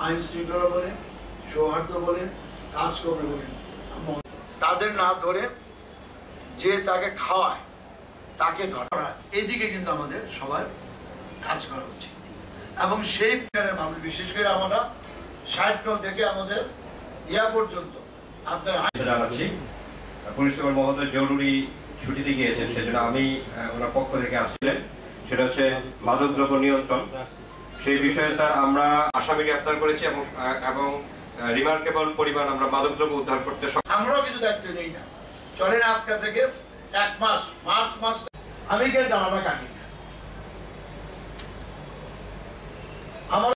আইন শৃঙ্খলা বলেন, সৌহার্দ্য বলেন, কাজ করবে বলেন, তাদের না ধরে যে তাকে খাওয়ায় তাকে ধরা, এইদিকে কিন্তু আমাদের সবাই কাজ করা উচিত। এবং সেই মানুষ বিশেষ করে আমরা 60 থেকে আমাদের ইয়া পর্যন্ত আপনার জানাচ্ছি পুলিশ সুপার মহোদয় জরুরি ছুটিতে গিয়েছেন, সেজন্য আমি ওনার পক্ষ থেকে আসছিলেন। সেটা হচ্ছে মাদকদ্রব্য নিয়ন্ত্রণ। সেই বিষয়ে স্যার আমরা আসামি গ্রেফতার করেছি এবং রিমার্কেবল পরিমাণ আমরা মাদকদ্রব্য উদ্ধার করতে আমরাও কিছু দায়িত্ব নেই না। চলেন আজকে থেকে 1 মাস আমি কে দাঁড়ানো কাটি।